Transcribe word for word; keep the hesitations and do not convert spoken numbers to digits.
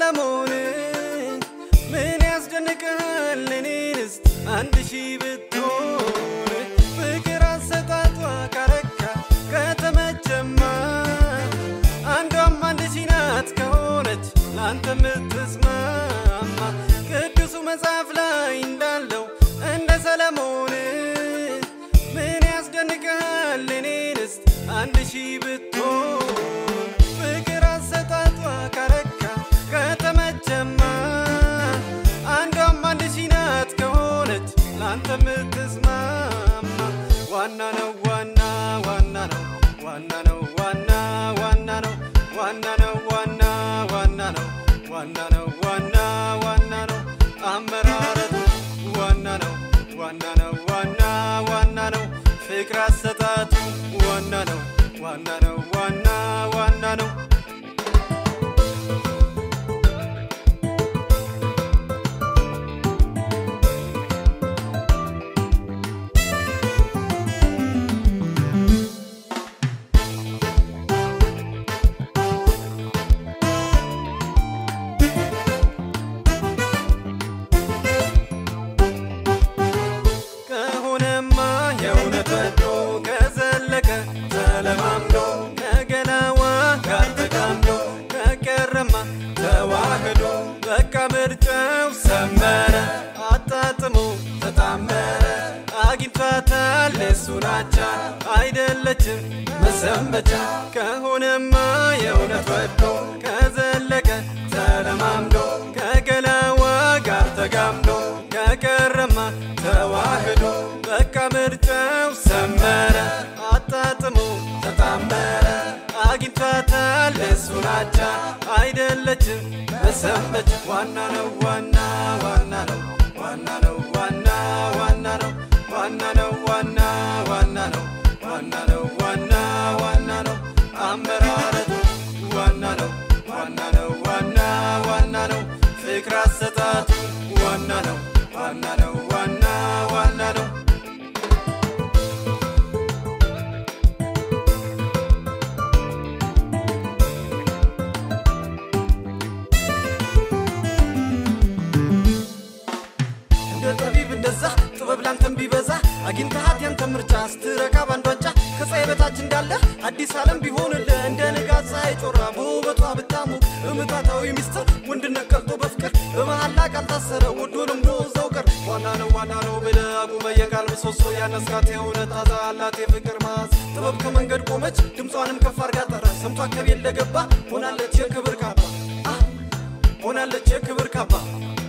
ሰለሞን ምን ያስደንቃል እኔንስ አንድ ሺህ ብትሆን ፍቅር አሰጣጧ ካረካ ከተመቸማ አንዷም አንድ ሺህ ናት ከሆነች ላንተ ምትስማማ ቅዱሱ መጽሐፍ ላይ እንዳለው እንደ ሰለሞን ምን ያስደንቃል እኔንስ አንድ ሺህ ብትሆን ፍቅር አሰጣጧ ካረካ ከተመቸማ አንዷም አንድ ሺህ ናት ከሆነች ላንተ ምትስማማ ዋና ነው ዋና ዋና ነው ዋና ነው ዋና ዋና ነው ዋና ነው ዋና ዋና ነው ዋና ነው ዋና ዋና ነው አመራረቱ ዋና ነው ዋና ነው ዋና ዋና ነው ፍቅር አሰጣጡ ዋና ነው ዋና ነው ዋና ዋና ነው ተዋህዶ በቃ ምርጫው ሰመረ አጣጥሞ ተጣመረ አግኝቷታል እሱን አቻ አይደለችም መሰንበቻ ከሆነማ የእውነት ወዶ ከዘለቀ ተለማምዶ ከገላዋ ጋር ተጋምዶ ከቀረማ ተዋህዶ በቃ ምርጫው ሰመረ አጣጥሞ ተጣመረ አግኝቷታል እሱን አቻ አይደለችም መሰንበቻ ዋና ነው ዋና ዋና ነው ዋና ነው ዋና ዋና ነው ዋና ነው ዋና ዋና ነው ዋና ነው ዋና ዋና ነው አመራረቱ ዋና ነው ዋና ነው ዋና ዋና ነው ፍቅር አሰጣጡ ዋና ነው ዋና ነው ዋና ዋና ነው ጥበብ ላንተም ቢበዛ አግኝተሃት ያንተ ምርጫ ስትረካ ባንዷጫ ከፀሐይ በታች እንዳለ አዲስ ዓለም ቢሆንልህ እንደ ንጋት ፀሐይ ጮራ በውበቷ ብታሙ እምታታዊ ሚስጥር ወንድነት ቀልጦ በፍቅር በመሐላ ቃል ታሰረ ወዶ ለምዶ እዛው ቀር ዋና ነው ዋና ነው ብለህ አቁመ የቃል ምሰሶ ያነስካት የእውነት አዛ አላት የፍቅር ማዝ ጥበብ ከመንገድ ቆመች ድምጿንም ከፍ አርጋ ጠራ ሰምቷ ከቤት ለገባ ሆናለች የክብር ካባ ሆናለች የክብር ካባ